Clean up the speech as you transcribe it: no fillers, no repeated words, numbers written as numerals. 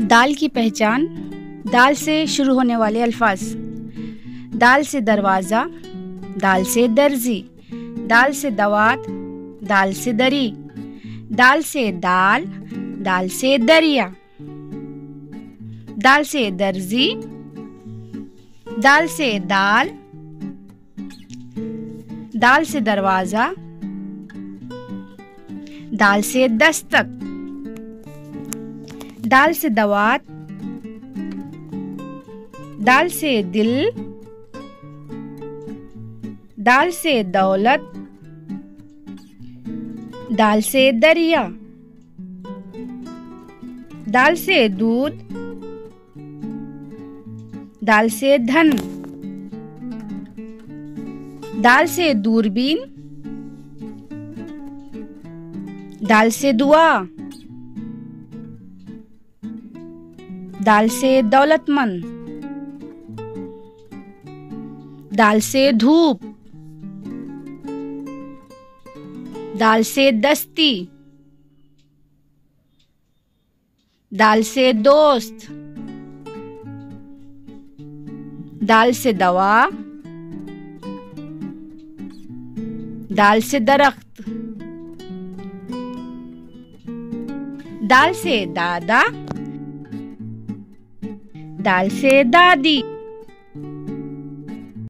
दाल की पहचान। दाल से शुरू होने वाले अल्फाज। दाल से दरवाज़ा, दाल से दर्जी, दाल से दवात, दाल से दरी, दाल से दाल, दाल से दरिया, दाल से दर्जी, दाल से दाल, दाल से दरवाज़ा, दाल से दस्तक, दाल से दवात, दाल से दिल, दाल से दौलत, दाल से दरिया, दाल से दूध, दाल से धन, दाल से दूरबीन, दाल से दुआ, दाल से दौलतमंद, दाल से धूप, दाल से दस्ती, दाल से दोस्त, दाल से दवा, दाल से दरख्त, दाल से दादा, दाल से दादी।